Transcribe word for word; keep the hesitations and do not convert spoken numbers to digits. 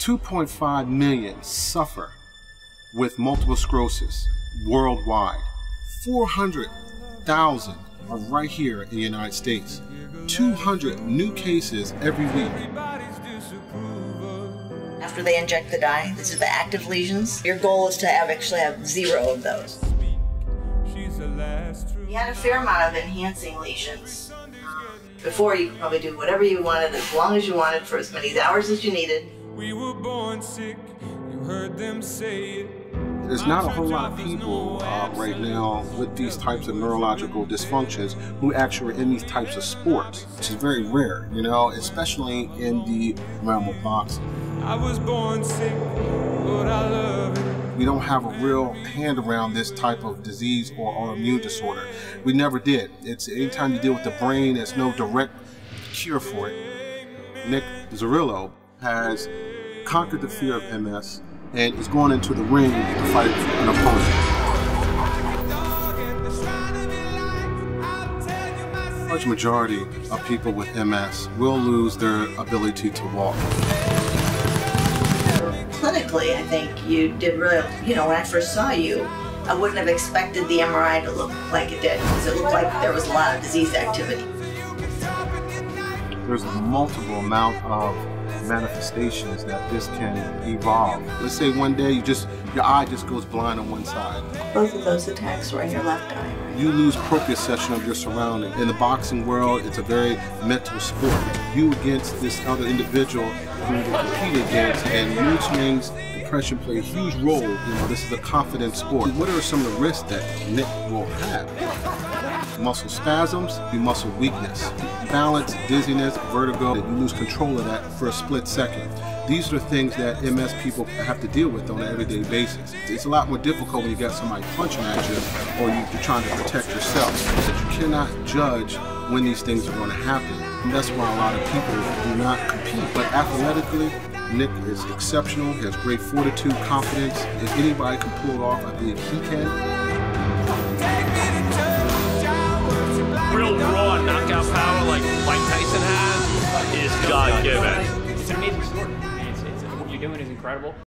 two point five million suffer with multiple sclerosis worldwide. four hundred thousand are right here in the United States. two hundred new cases every week. After they inject the dye, this is the active lesions. Your goal is to have actually have zero of those. You had a fair amount of enhancing lesions. Before, you could probably do whatever you wanted, as long as you wanted, for as many hours as you needed. We were born sick, you heard them say it. There's not a whole lot of people uh, right now with these types of neurological dysfunctions who actually are in these types of sports, which is very rare, you know, especially in the realm of boxing. I was born sick, but I love it. We don't have a real hand around this type of disease or autoimmune disorder. We never did. It's anytime you deal with the brain, there's no direct cure for it. Nick Zerillo has conquered the fear of M S and is going into the ring to fight an opponent. A large majority of people with M S will lose their ability to walk. Clinically, I think you did really, you know, when I first saw you, I wouldn't have expected the M R I to look like it did, because it looked like there was a lot of disease activity. There's a multiple amount of manifestations that this can evolve. Let's say one day you just, your eye just goes blind on one side. Both of those attacks were in your left eye, right? You lose proprioception of your surrounding. In the boxing world, it's a very mental sport. You against this other individual who you compete against, and mood swings, depression play a huge role. You know, this is a confident sport. What are some of the risks that Nick will have? Muscle spasms, your muscle weakness, balance, dizziness, vertigo, you lose control of that for a split second. These are the things that M S people have to deal with on an everyday basis. It's a lot more difficult when you got somebody punching at you or you're trying to protect yourself. You cannot judge when these things are going to happen. And that's why a lot of people do not compete. But athletically, Nick is exceptional. He has great fortitude, confidence. If anybody can pull it off, I believe he can. Real raw knockout power like Mike Tyson has is God-given. It's an amazing sport. It's, it's, what you're doing is incredible.